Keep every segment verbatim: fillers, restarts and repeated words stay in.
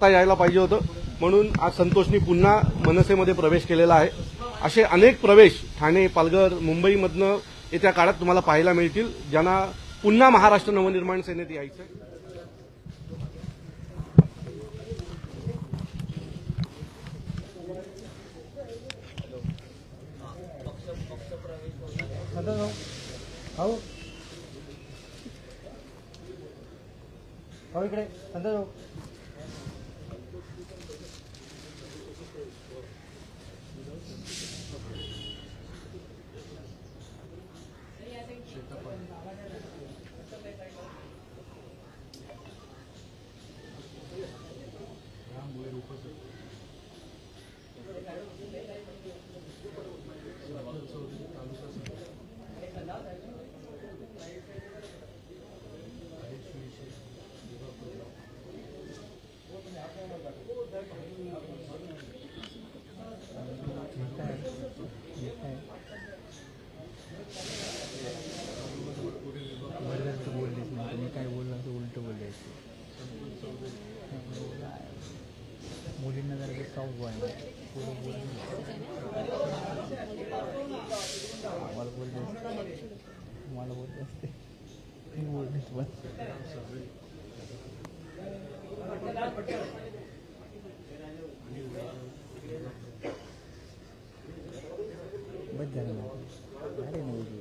करता यायला पाहिजे होतं, म्हणून आज संतोषनी पुन्हा मनसेमध्ये प्रवेश केलेला आहे। असे अनेक प्रवेश ठाणे, पालघर, मुंबईमधनं येत्या काळात तुम्हाला पाहायला मिळतील, ज्यांना पुन्हा महाराष्ट्र नवनिर्माण सेनेत यायचं आहे। हो हो इकडे संतोष भाऊ मुलींना जरा सॉफ्ट आहे मला बोलते मला बोलते असते बस झालं ना अरे नाही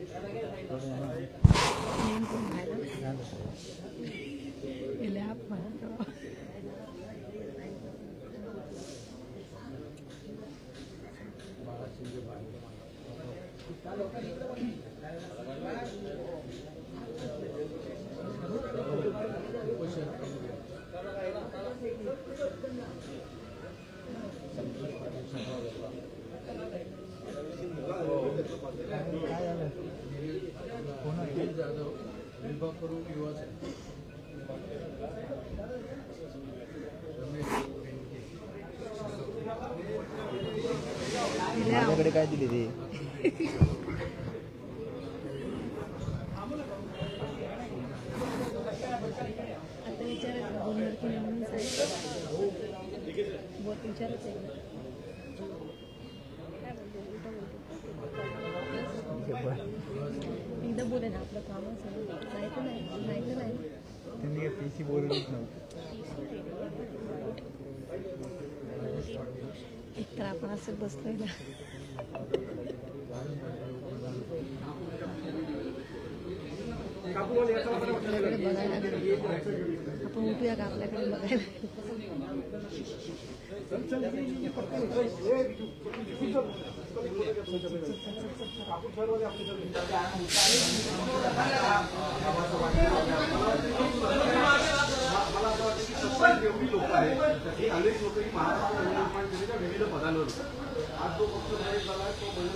माझ्याकडे काय दिली ते एकदा बोले ना आपलं काम नाही तर नाही नाही तर नाही त्यांनी पीसी बोलूनच नव्हतं एक तर आपण असं बसलोय ना बघायला आपण उठूया का आपल्याकडे बघायला एवढी लोक आहेत ही अनेक लोक ही महाराष्ट्र नवनिर्माण सेनेच्या विविध पदांवर आज जो पक्ष प्रवेश झाला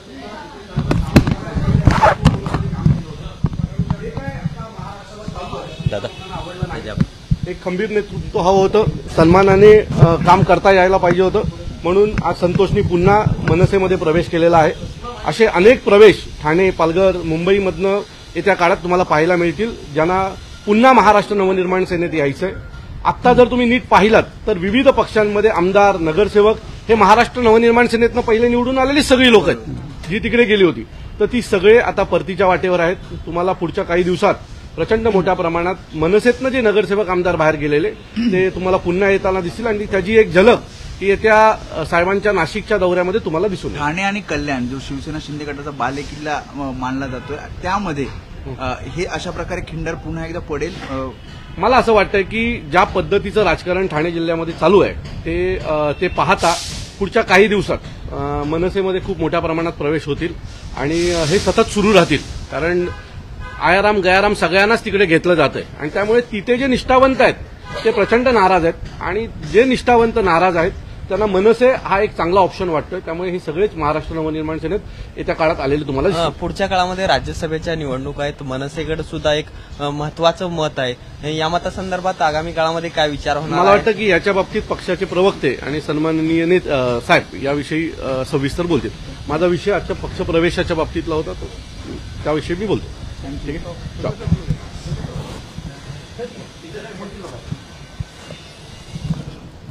तो एक खंबीर नेतृत्व हवं होतं, सन्मानाने काम करता यायला पाहिजे होतं, म्हणून आज संतोषनी पुन्हा मनसेमध्ये प्रवेश केलेला आहे। असे अनेक प्रवेश ठाणे, पालघर, मुंबईमधनं येत्या काळात तुम्हाला पाहायला मिळतील, ज्यांना पुन्हा महाराष्ट्र नवनिर्माण सेनेत यायचं आहे। आत्ता जर तुम्ही नीट पाहिलात तर विविध पक्षांमध्ये आमदार, नगरसेवक हे महाराष्ट्र नवनिर्माण सेनेतनं पहिले निवडून आलेली सगळी लोक आहेत जी तिकडे गेली होती, तर ती सगळे आता परतीच्या वाटेवर आहेत। तुम्हाला पुढच्या काही दिवसात प्रचंड मोठ्या प्रमाणात मनसेतनं जे नगरसेवक आमदार बाहेर गेलेले ते तुम्हाला पुन्हा येताना दिसतील आणि त्याची एक झलक ती येत्या साहेबांच्या नाशिकच्या दौऱ्यामध्ये तुम्हाला दिसून येईल। ठाणे आणि कल्याण जो शिवसेना शिंदे गटाचा बालेकिल्ला मानला जातोय त्यामध्ये हे अशा प्रकारे खिंडार पुन्हा एकदा पडेल। मला असं वाटतं की ज्या पद्धतीचं राजकारण ठाणे जिल्ह्यामध्ये चालू आहे ते ते पाहता पुढच्या काही दिवसात मनसेमध्ये खूप मोठ्या प्रमाणात प्रवेश होतील आणि हे सतत सुरू राहतील, कारण आयाराम गयाराम सगळ्यांनाच तिकडे घेतलं जातंय आणि त्यामुळे तिथे जे निष्ठावंत आहेत ते प्रचंड नाराज आहेत आणि जे निष्ठावंत नाराज आहेत त्यांना मनसे हा एक चांगला ऑप्शन वाटतोय। त्यामुळे हे सगळेच महाराष्ट्र नवनिर्माण सेनेत येत्या काळात आलेले तुम्हाला पुढच्या काळामध्ये राज्यसभेच्या निवडणुका आहेत, मनसेकडे सुद्धा एक महत्वाचं मत आहे। या मतासंदर्भात आगामी काळामध्ये काय विचार होणार? मला वाटतं की याच्या बाबतीत पक्षाचे प्रवक्ते आणि सन्माननीय नेते साहेब याविषयी सविस्तर बोलतील। माझा विषय आजच्या पक्ष प्रवेशाच्या बाबतीतला होता, तो त्याविषयी मी बोलतो। ठीक आहे।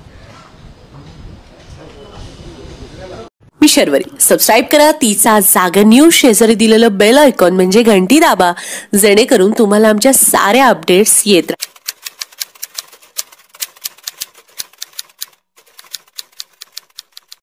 हॅपी शर्वरी. सबस्क्राईब करा तिचा जागर न्यूज. शेजारी दिलेलं बेल आयकॉन म्हणजे घंटी दाबा, जेणेकरून तुम्हाला आमच्या साऱ्या अपडेट्स येत राहतील.